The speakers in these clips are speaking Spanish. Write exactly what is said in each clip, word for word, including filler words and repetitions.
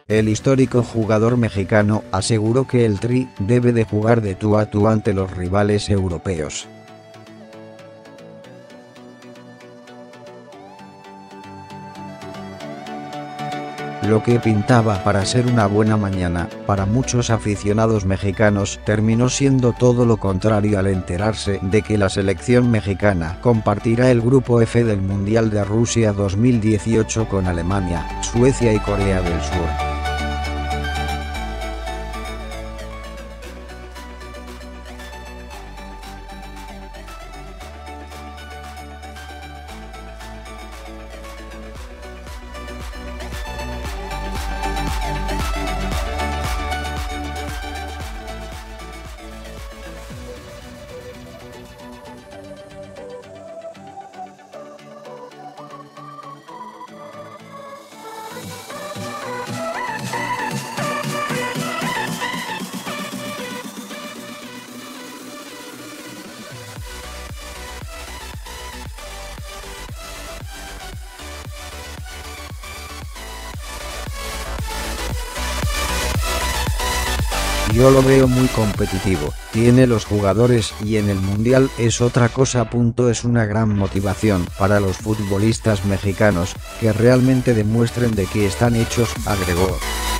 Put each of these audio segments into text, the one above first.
El histórico jugador mexicano aseguró que el Tri debe de jugar de tú a tú ante los rivales europeos. Lo que pintaba para ser una buena mañana, para muchos aficionados mexicanos, terminó siendo todo lo contrario al enterarse de que la selección mexicana compartirá el grupo F del Mundial de Rusia dos mil dieciocho con Alemania, Suecia y Corea del Sur. Yo lo veo muy competitivo, tiene los jugadores y en el mundial es otra cosa. Es una gran motivación para los futbolistas mexicanos, que realmente demuestren de qué están hechos, agregó.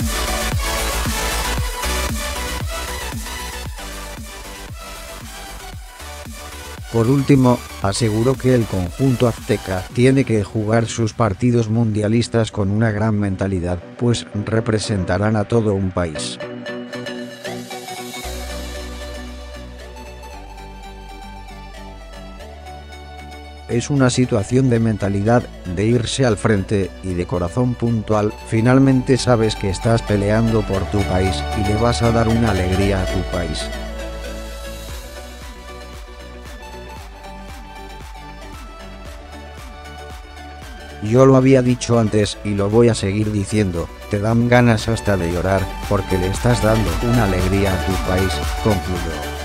Por último, aseguró que el conjunto azteca tiene que jugar sus partidos mundialistas con una gran mentalidad, pues representarán a todo un país. Es una situación de mentalidad, de irse al frente y de corazón puntual. Finalmente sabes que estás peleando por tu país y le vas a dar una alegría a tu país. Yo lo había dicho antes y lo voy a seguir diciendo, te dan ganas hasta de llorar, porque le estás dando una alegría a tu país, concluyó.